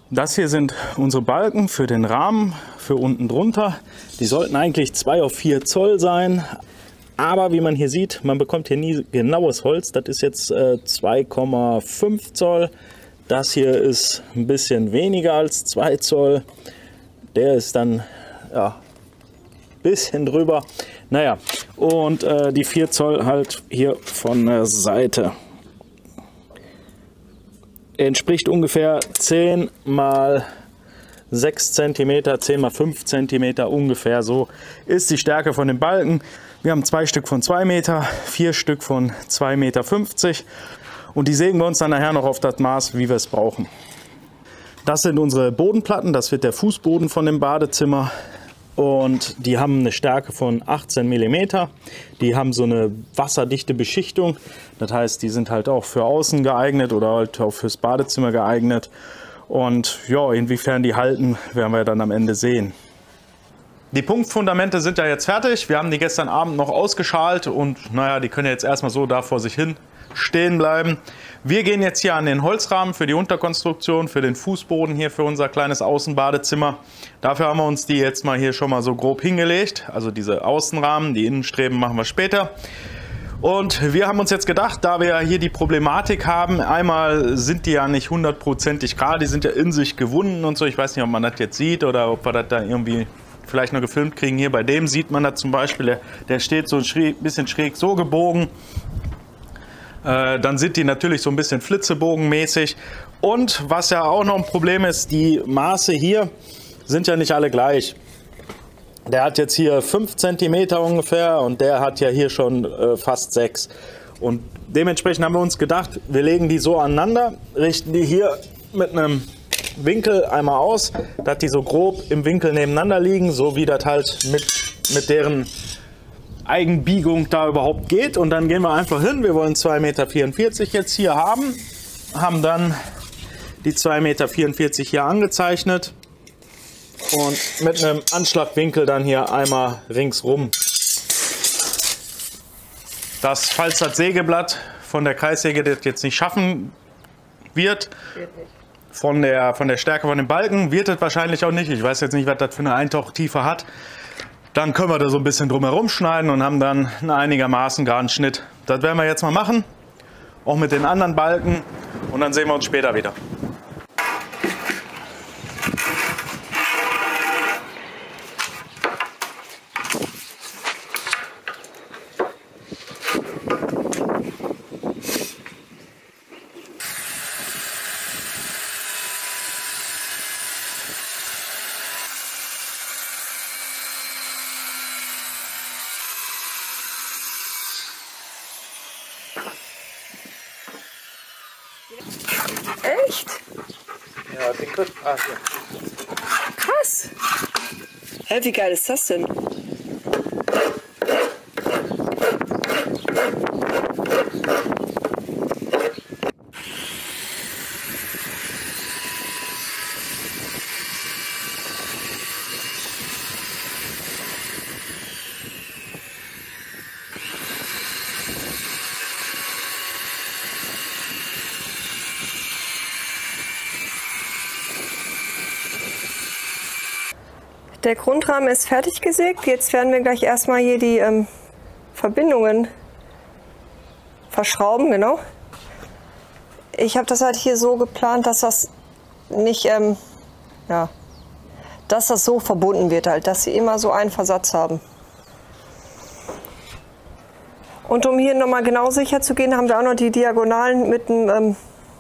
Das hier sind unsere Balken für den Rahmen, für unten drunter. Die sollten eigentlich 2 auf 4 Zoll sein. Aber wie man hier sieht, man bekommt hier nie genaues Holz. Das ist jetzt 2,5 Zoll. Das hier ist ein bisschen weniger als 2 Zoll. Der ist dann ja, ein bisschen drüber. Naja, und die 4 Zoll halt hier von der Seite. Entspricht ungefähr 10 mal 6 cm, 10 mal 5 cm ungefähr. So ist die Stärke von den Balken. Wir haben 2 Stück von 2 Meter, 4 Stück von 2,50 Meter. Und die sägen wir uns dann nachher noch auf das Maß, wie wir es brauchen. Das sind unsere Bodenplatten. Das wird der Fußboden von dem Badezimmer. Und die haben eine Stärke von 18 mm. Die haben so eine wasserdichte Beschichtung. Das heißt, die sind halt auch für außen geeignet oder halt auch fürs Badezimmer geeignet. Und ja, inwiefern die halten, werden wir dann am Ende sehen. Die Punktfundamente sind ja jetzt fertig. Wir haben die gestern Abend noch ausgeschalt und naja, die können jetzt erstmal so da vor sich hin stehen bleiben. Wir gehen jetzt hier an den Holzrahmen für die Unterkonstruktion, für den Fußboden hier für unser kleines Außenbadezimmer. Dafür haben wir uns die jetzt mal hier schon mal so grob hingelegt. Also diese Außenrahmen, die Innenstreben machen wir später. Und wir haben uns jetzt gedacht, da wir ja hier die Problematik haben, einmal sind die ja nicht 100%ig gerade, die sind ja in sich gewunden und so. Ich weiß nicht, ob man das jetzt sieht oder ob wir das da irgendwie vielleicht noch gefilmt kriegen. Hier bei dem sieht man das zum Beispiel, der steht so ein bisschen schräg so gebogen. Dann sind die natürlich so ein bisschen flitzebogenmäßig. Und was ja auch noch ein Problem ist, die Maße hier sind ja nicht alle gleich. Der hat jetzt hier 5 cm ungefähr und der hat ja hier schon fast 6. Und dementsprechend haben wir uns gedacht, wir legen die so aneinander, richten die hier mit einem Winkel einmal aus, dass die so grob im Winkel nebeneinander liegen, so wie das halt mit deren Eigenbiegung da überhaupt geht. Und dann gehen wir einfach hin, wir wollen 2,44 Meter jetzt hier haben dann die 2,44 Meter hier angezeichnet und mit einem Anschlagwinkel dann hier einmal ringsrum. Falls das Sägeblatt von der Kreissäge das jetzt nicht schaffen wird, von der Stärke von den Balken, wird es wahrscheinlich auch nicht. Ich weiß jetzt nicht, was das für eine Eintauchtiefe hat. Dann können wir da so ein bisschen drum herum schneiden und haben dann einen einigermaßen geraden Schnitt. Das werden wir jetzt mal machen, auch mit den anderen Balken, und dann sehen wir uns später wieder. Echt? Ja, den hier. Krass! Hä, wie geil ist das denn? Der Grundrahmen ist fertig gesägt. Jetzt werden wir gleich erstmal hier die Verbindungen verschrauben, genau. Ich habe das halt hier so geplant, dass das nicht, ja, dass das so verbunden wird halt, dass sie immer so einen Versatz haben. Und um hier nochmal genau sicher zu gehen, haben wir auch noch die Diagonalen mit einem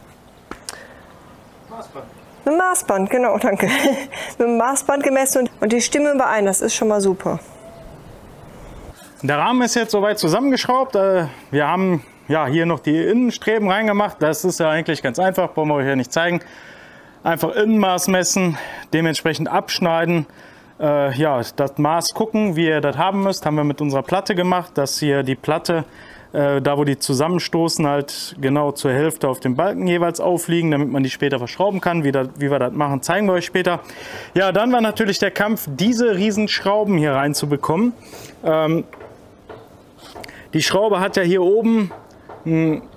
mit dem Maßband, genau, danke. Mit dem Maßband gemessen und die stimmen überein, das ist schon mal super. Der Rahmen ist jetzt soweit zusammengeschraubt. Wir haben ja hier noch die Innenstreben reingemacht. Das ist ja eigentlich ganz einfach, brauchen wir euch ja nicht zeigen. Einfach Innenmaß messen, dementsprechend abschneiden. Ja, das Maß gucken, wie ihr das haben müsst, haben wir mit unserer Platte gemacht, dass hier die Platte, da wo die zusammenstoßen, halt genau zur Hälfte auf dem Balken jeweils aufliegen, damit man die später verschrauben kann. Wie wir das machen, zeigen wir euch später. Ja, dann war natürlich der Kampf, diese riesen Schrauben hier reinzubekommen. Die Schraube hat ja hier oben einen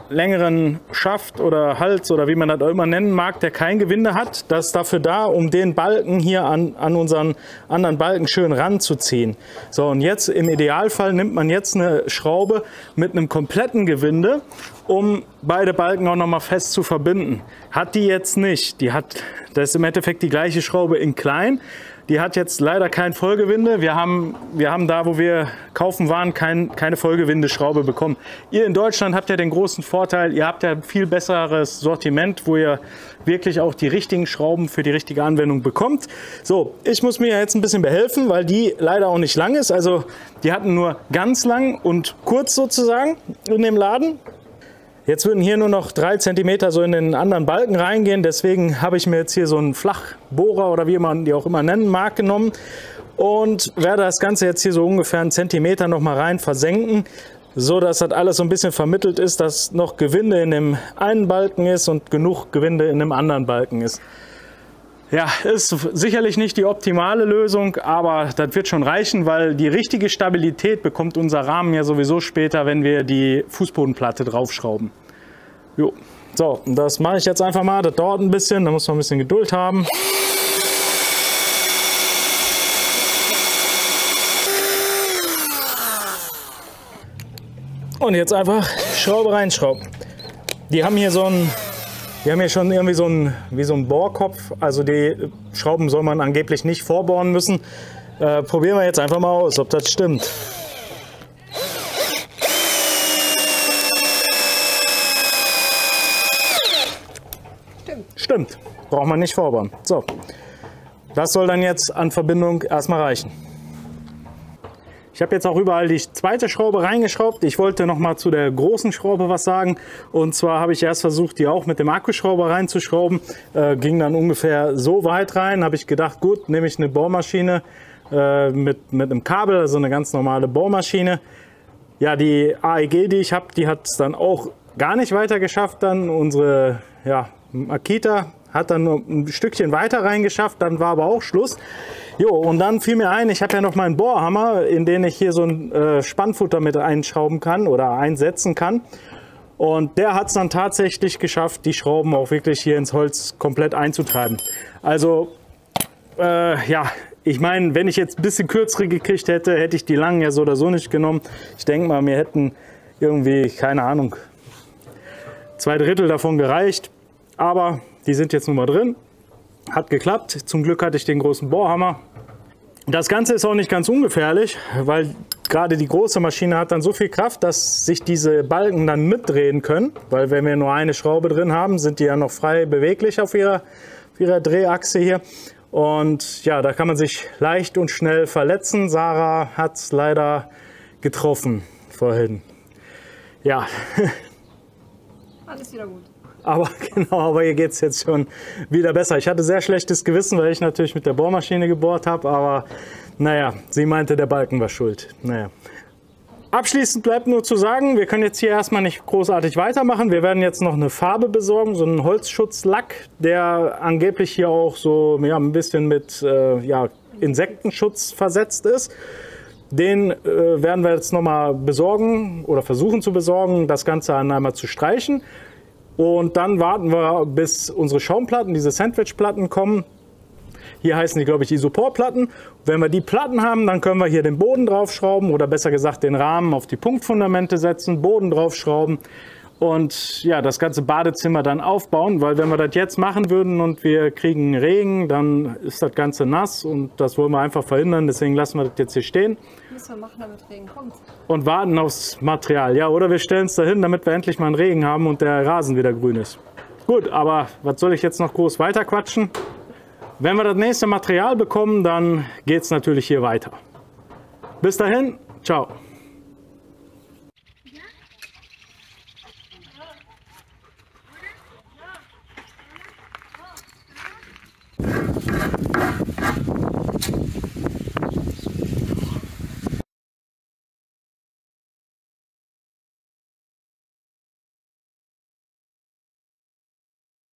längeren Schaft oder Hals oder wie man das auch immer nennen mag, der kein Gewinde hat. Das ist dafür da, um den Balken hier an unseren anderen Balken schön ranzuziehen. So, und jetzt im Idealfall nimmt man jetzt eine Schraube mit einem kompletten Gewinde, um beide Balken auch nochmal fest zu verbinden. Hat die jetzt nicht. Das ist im Endeffekt die gleiche Schraube in klein. Die hat jetzt leider kein Vollgewinde. Wir haben da, wo wir kaufen waren, keine Vollgewindeschraube bekommen. Ihr in Deutschland habt ja den großen Vorteil, ihr habt ja ein viel besseres Sortiment, wo ihr wirklich auch die richtigen Schrauben für die richtige Anwendung bekommt. So, ich muss mir jetzt ein bisschen behelfen, weil die leider auch nicht lang ist. Also die hatten nur ganz lang und kurz sozusagen in dem Laden. Jetzt würden hier nur noch 3 cm so in den anderen Balken reingehen. Deswegen habe ich mir jetzt hier so einen Flachbohrer oder wie man die auch immer nennen mag genommen und werde das Ganze jetzt hier so ungefähr 1 cm noch mal rein versenken, so dass das alles so ein bisschen vermittelt ist, dass noch Gewinde in dem einen Balken ist und genug Gewinde in dem anderen Balken ist. Ja, ist sicherlich nicht die optimale Lösung, aber das wird schon reichen, weil die richtige Stabilität bekommt unser Rahmen ja sowieso später, wenn wir die Fußbodenplatte draufschrauben. Jo. So, das mache ich jetzt einfach mal. Das dauert ein bisschen, da muss man ein bisschen Geduld haben. Und jetzt einfach Schraube reinschrauben. Die haben hier schon irgendwie so ein Bohrkopf, also die Schrauben soll man angeblich nicht vorbohren müssen. Probieren wir jetzt einfach mal aus, ob das stimmt. Stimmt, braucht man nicht vorbohren. So, das soll dann jetzt an Verbindung erstmal reichen. Ich habe jetzt auch überall die zweite Schraube reingeschraubt. Ich wollte noch mal zu der großen Schraube was sagen. Und zwar habe ich erst versucht, die auch mit dem Akkuschrauber reinzuschrauben. Ging dann ungefähr so weit rein. Habe ich gedacht, gut, nehme ich eine Bohrmaschine mit einem Kabel, also eine ganz normale Bohrmaschine. Ja, die AEG, die ich habe, die hat es dann auch gar nicht weiter geschafft. Dann unsere Makita hat dann nur ein Stückchen weiter reingeschafft. Dann war aber auch Schluss. Jo, und dann fiel mir ein, ich habe ja noch meinen Bohrhammer, in den ich hier so ein Spannfutter mit einschrauben kann oder einsetzen kann. Und der hat es dann tatsächlich geschafft, die Schrauben auch wirklich hier ins Holz komplett einzutreiben. Also, ja, ich meine, wenn ich jetzt ein bisschen kürzere gekriegt hätte, hätte ich die langen ja so oder so nicht genommen. Ich denke mal, mir hätten irgendwie, keine Ahnung, 2/3 davon gereicht. Aber die sind jetzt nun mal drin. Hat geklappt. Zum Glück hatte ich den großen Bohrhammer. Das Ganze ist auch nicht ganz ungefährlich, weil gerade die große Maschine hat dann so viel Kraft, dass sich diese Balken dann mitdrehen können. Weil wenn wir nur eine Schraube drin haben, sind die ja noch frei beweglich auf ihrer Drehachse hier. Und ja, da kann man sich leicht und schnell verletzen. Sarah hat es leider getroffen vorhin. Ja. Alles wieder gut. Aber genau, aber hier geht es jetzt schon wieder besser. Ich hatte sehr schlechtes Gewissen, weil ich natürlich mit der Bohrmaschine gebohrt habe. Aber naja, sie meinte, der Balken war schuld. Naja. Abschließend bleibt nur zu sagen, wir können jetzt hier erstmal nicht großartig weitermachen. Wir werden jetzt noch eine Farbe besorgen, so einen Holzschutzlack, der angeblich hier auch so ein bisschen mit Insektenschutz versetzt ist. Den werden wir jetzt nochmal besorgen oder versuchen zu besorgen, das Ganze einmal zu streichen. Und dann warten wir, bis unsere Schaumplatten, diese Sandwichplatten kommen. Hier heißen die, glaube ich, Isoporplatten. Wenn wir die Platten haben, dann können wir hier den Boden draufschrauben oder besser gesagt den Rahmen auf die Punktfundamente setzen, Boden draufschrauben und ja, das ganze Badezimmer dann aufbauen. Weil wenn wir das jetzt machen würden und wir kriegen Regen, dann ist das Ganze nass und das wollen wir einfach verhindern. Deswegen lassen wir das jetzt hier stehen. Müssen wir machen, damit Regen kommt. Und warten aufs Material. Ja, oder wir stellen es dahin, damit wir endlich mal einen Regen haben und der Rasen wieder grün ist. Gut, aber was soll ich jetzt noch groß weiter quatschen? Wenn wir das nächste Material bekommen, dann geht es natürlich hier weiter. Bis dahin, ciao.